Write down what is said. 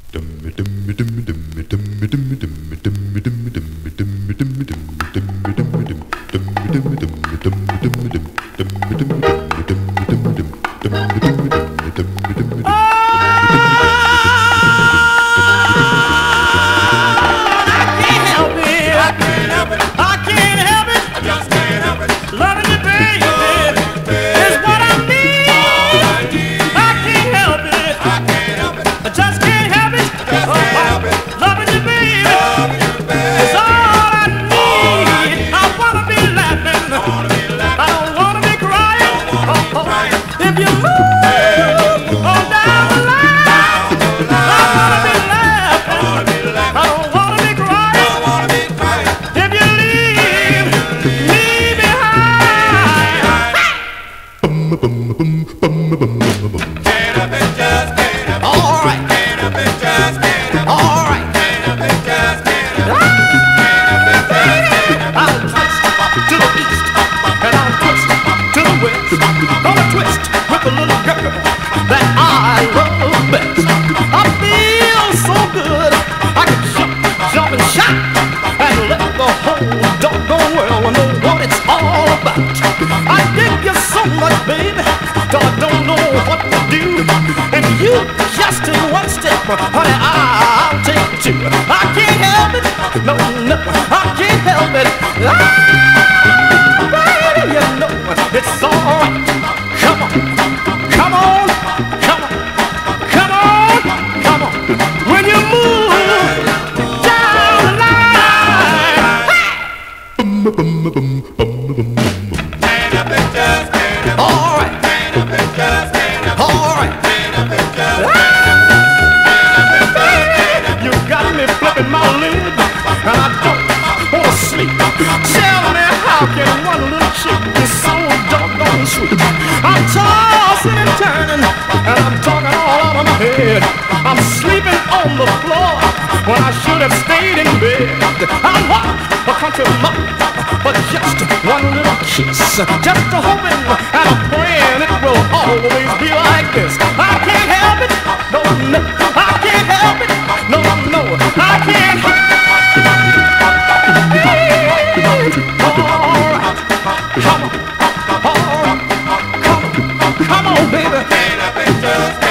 Honey, I'll take two. I can't help it. No, no, I can't help it. Baby, you know it's alright. Come on, come on, come on, come on, come on. When you move down the line, alright, alright. Flipping my lid, and I don't wanna sleep. Tell me, how can one little chick be so doggone sweet? I'm tossing and turning, and I'm talking all out of my head. I'm sleeping on the floor when I should have stayed in bed. I'm what a country mother, but just one little kiss, just a hoping and a praying it will always be like this. I can't help it, no, no, I can't help it, no, no, I can't help it. All right, come on, all right, come on, baby.